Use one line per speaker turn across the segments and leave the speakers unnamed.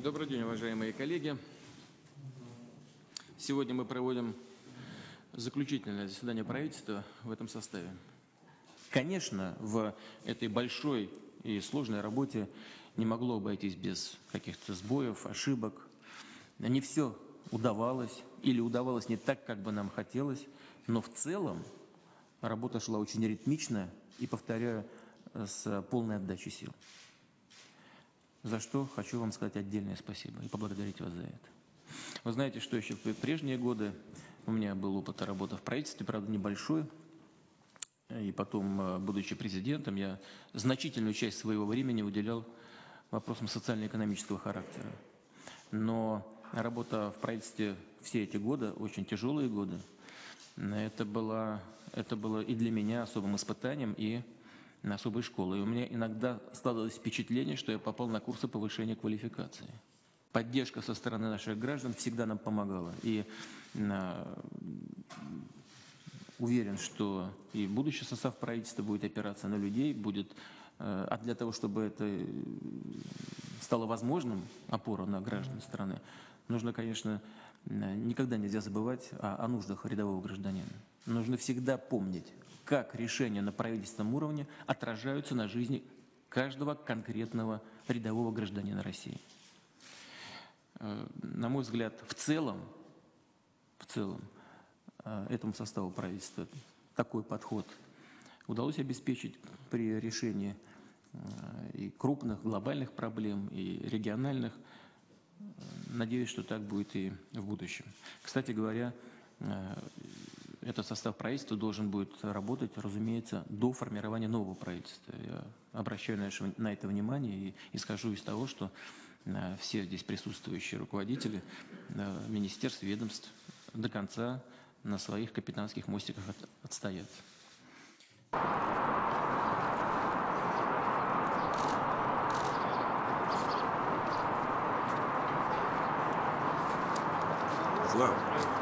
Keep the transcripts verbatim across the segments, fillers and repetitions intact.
Добрый день, уважаемые коллеги. Сегодня мы проводим заключительное заседание правительства в этом составе. Конечно, в этой большой и сложной работе не могло обойтись без каких-то сбоев, ошибок. Не все удавалось или удавалось не так, как бы нам хотелось, но в целом работа шла очень ритмично и, повторяю, с полной отдачей сил. За что хочу вам сказать отдельное спасибо и поблагодарить вас за это. Вы знаете, что еще в прежние годы у меня был опыт работы в правительстве, правда, небольшой. И потом, будучи президентом, я значительную часть своего времени уделял вопросам социально-экономического характера. Но работа в правительстве все эти годы, очень тяжелые годы, это было, это было и для меня особым испытанием, и на особой школы. И у меня иногда складывалось впечатление, что я попал на курсы повышения квалификации. Поддержка со стороны наших граждан всегда нам помогала. И э, уверен, что и будущий состав правительства будет опираться на людей, будет, э, а для того, чтобы это стало возможным, опора на граждан страны, нужно, конечно, никогда нельзя забывать о, о нуждах рядового гражданина. Нужно всегда помнить, как решения на правительственном уровне отражаются на жизни каждого конкретного рядового гражданина России. На мой взгляд, в целом, в целом этому составу правительства такой подход удалось обеспечить при решении и крупных глобальных проблем, и региональных. Надеюсь, что так будет и в будущем. Кстати говоря, этот состав правительства должен будет работать, разумеется, до формирования нового правительства. Я обращаю на это внимание и исхожу из того, что все здесь присутствующие руководители министерств, ведомств до конца на своих капитанских мостиках отстоят.
Слава.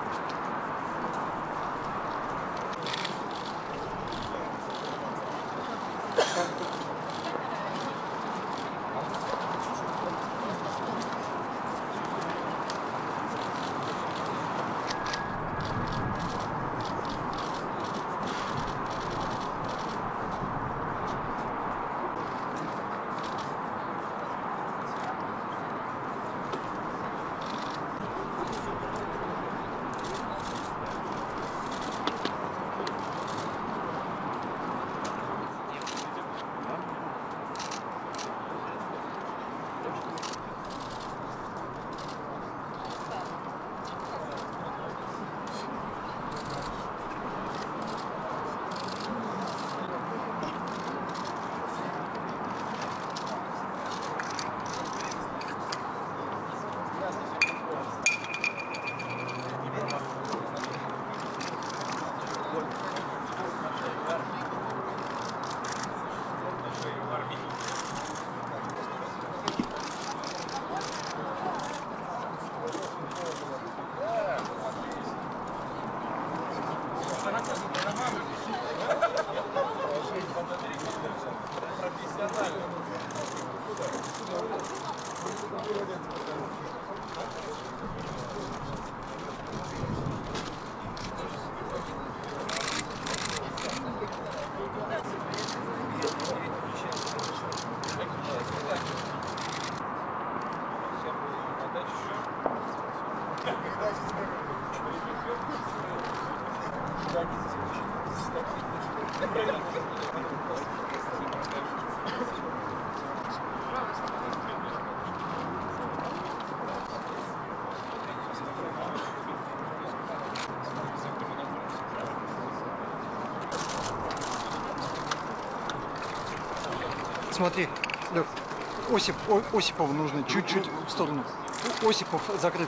Смотри, Лёв, Осип, О, Осипову нужно чуть-чуть в сторону. Осипов закрыт.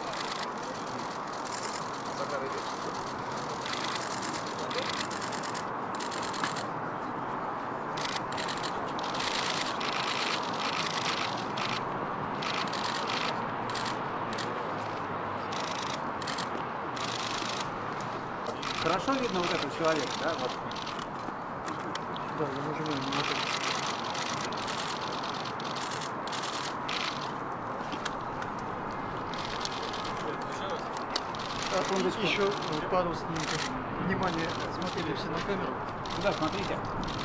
Хорошо видно вот этого человека, да? Вот.
Да, я нажимаю на мотор.
секундочку.
Еще э, пару снимков. Внимание, смотрели все на камеру.
Да, смотрите.